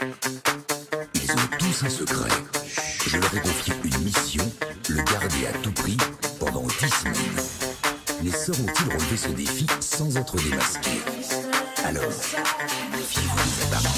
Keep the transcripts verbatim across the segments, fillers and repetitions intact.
Ils ont tous un secret. Je leur ai confié une mission, le garder à tout prix pendant dix semaines. Mais sauront-ils relever ce défi sans être démasqués? Alors, fiez-vous les apparences.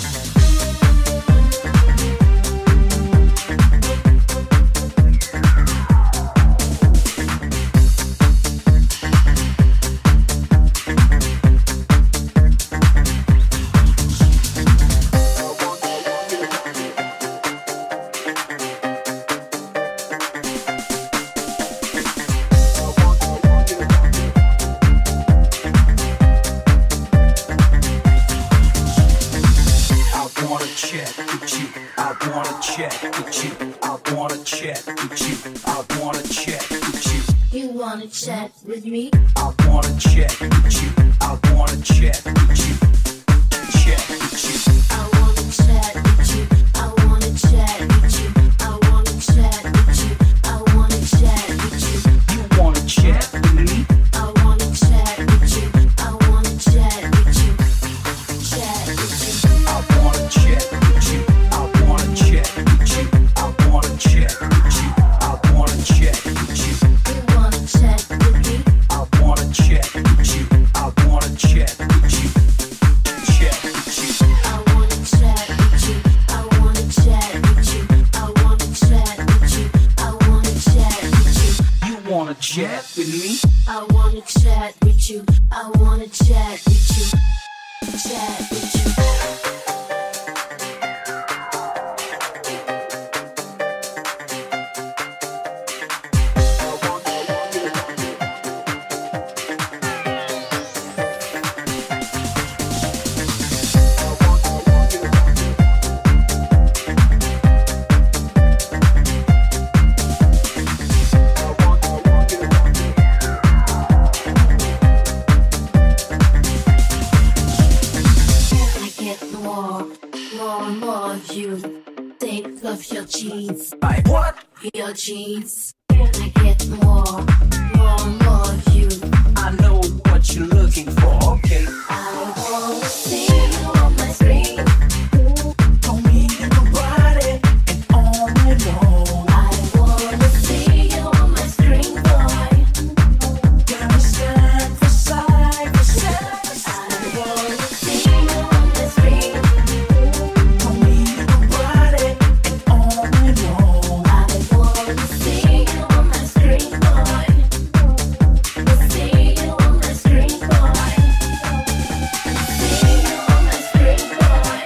Chat with me. I wanna chat with you. I wanna chat with you. Chat with you. I wanna chat with you. I wanna chat with you. I wanna chat with you. I wanna chat with you. You wanna chat with me? I wanna chat with you. I wanna chat with you. Chat with you. I wanna chat with you. I wanna chat with you. I wanna chat with you. I wanna chat with you. You wanna chat with me? I wanna chat with you. I wanna chat with you. Chat with you. I wanna chat with you. I wanna chat with you. I wanna chat with you. I wanna chat with you. You wanna chat with me? I wanna chat with you. I wanna chat with you. Chat with you. Jeans, I what? your jeans. I get more, more and more of you. I know what you're looking for, okay? I wanna see you on my screen. Don't need nobody and all night long. I wanna see you on my screen, boy. Gotta stand for side for side. I wanna see you on my screen. Don't need nobody and all night long. I wanna see you on my screen, boy. See you on my screen, boy. See you on my screen, boy.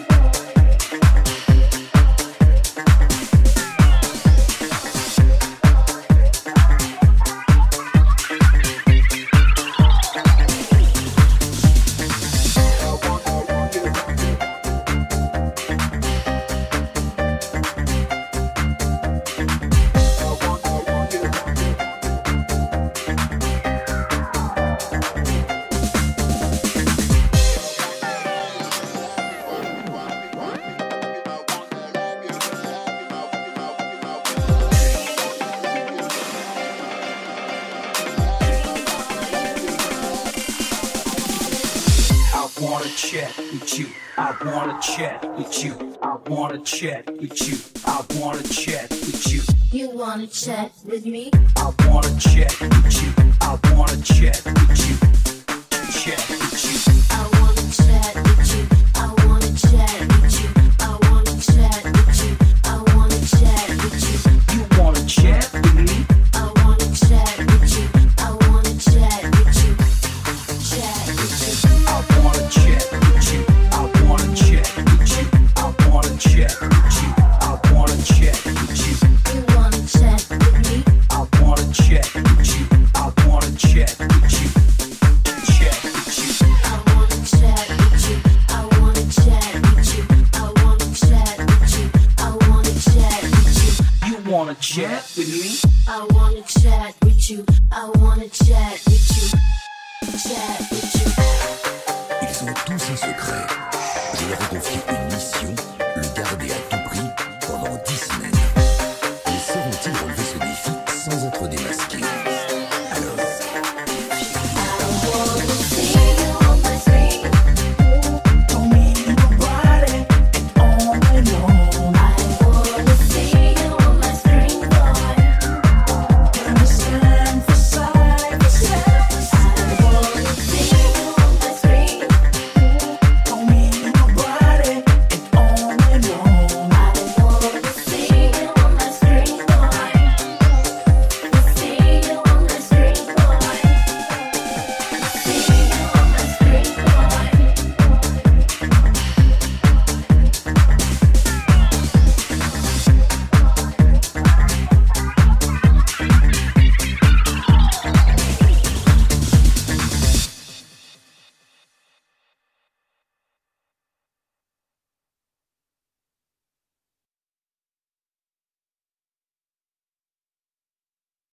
I wanna chat with you. I wanna chat with you. I wanna chat with you. I wanna chat with you. You wanna chat with me? I wanna chat with you. I wanna chat with you. Chat with you. I wanna chat with you. I wanna chat with you. I wanna chat with you. I wanna chat with you. You wanna chat with me? I wanna chat with you. I wanna chat with you. Chat with you. I wanna chat with you. I wanna chat with you. I wanna chat with you. I wanna chat with you. You wanna chat with me? I wanna chat with you. I wanna chat with you. Chat with you. I wanna chat with you. I wanna chat with you. I wanna chat with you. I wanna chat with you. You wanna chat with me? I wanna chat with you. I wanna chat with you. Chat with you. Ils ont tous un secret.